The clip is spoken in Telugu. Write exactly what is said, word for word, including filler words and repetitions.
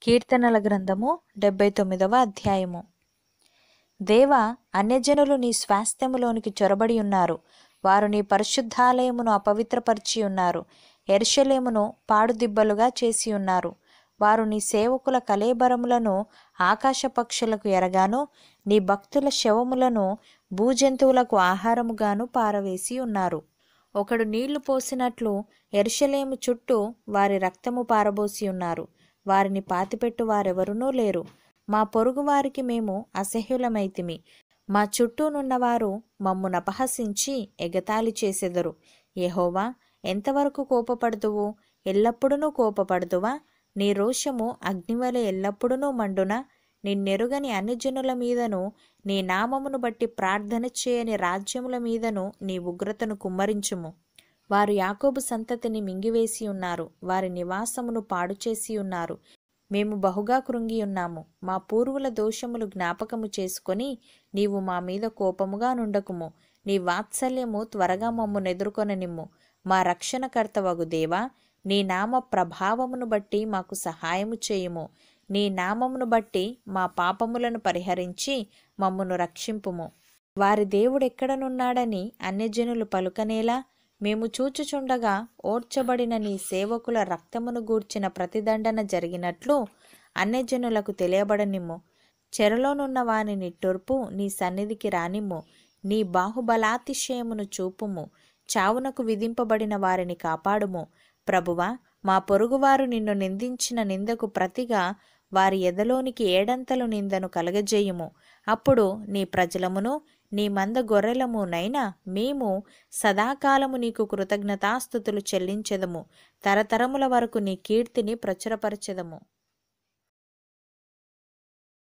కీర్తనల గ్రంథము డెబ్బై తొమ్మిదవ అధ్యాయము. దేవా, అన్యజనులు నీ స్వాస్థ్యములోనికి చొరబడి ఉన్నారు. వారు నీ పరిశుద్ధాలయమును అపవిత్రపరిచి ఉన్నారు. యెరూషలేమును పాడుదిబ్బలుగా చేసి ఉన్నారు. వారు నీ సేవకుల కళేబరములను ఆకాశ పక్షులకు ఎరగాను, నీ భక్తుల శవములను భూజంతువులకు ఆహారముగాను పారవేసి ఉన్నారు. ఒకడు నీళ్లు పోసినట్లు యెరూషలేము చుట్టూ వారి రక్తము పారబోసి ఉన్నారు. వారిని పాతిపెట్టు వారెవరునూ లేరు. మా పొరుగు వారికి మేము అసహ్యులమైతిమి. మా చుట్టూనున్నవారు మమ్మును అపహసించి ఎగతాళి చేసెదరు. యెహోవా, ఎంతవరకు కోపపడుదువు? ఎల్లప్పుడూ కోపపడుదువా? నీ రోషము అగ్నివలె ఎల్లప్పుడూ మండునా? నిన్నెరుగని అన్యజనుల మీదను, నీ నామమును బట్టి ప్రార్థన చేయని రాజ్యముల మీదను నీ ఉగ్రతను కుమ్మరించుము. వారు యాకోబు సంతతిని మింగివేసి ఉన్నారు. వారి నివాసమును పాడు చేసి ఉన్నారు. మేము బహుగా కృంగి ఉన్నాము. మా పూర్వుల దోషములు జ్ఞాపకము చేసుకొని నీవు మా మీద కోపముగా నుండకుము. నీ వాత్సల్యము త్వరగా మమ్మును ఎదుర్కొననిమ్ము. మా రక్షణకర్తవగు దేవా, నీ నామ ప్రభావమును బట్టి మాకు సహాయము చేయుము. నీ నామమును బట్టి మా పాపములను పరిహరించి మమ్మును రక్షింపుము. వారి దేవుడెక్కడనున్నాడని అన్యజనులు పలుకనేలా? మేము చూచుచుండగా ఓడ్చబడిన నీ సేవకుల రక్తమును గూర్చిన ప్రతిదండన జరిగినట్లు అన్యజనులకు తెలియబడనిమ్ము. చెరలోనున్న వాని నిట్టూర్పు నీ సన్నిధికి రానిమ్ము. నీ బాహుబలాతిశయమును చూపుము. చావునకు విధింపబడిన వారిని కాపాడుము. ప్రభువా, మా పొరుగువారు నిన్ను నిందించిన నిందకు ప్రతిగా వారి ఎదలోనికి ఏడంతలు నిందను కలగజేయుము. అప్పుడు నీ ప్రజలమును నీ మంద గొర్రెలమునైనా మేము సదాకాలము నీకు కృతజ్ఞతాస్తుతులు చెల్లించెదము. తరతరముల వరకు నీ కీర్తిని ప్రచురపరచెదము.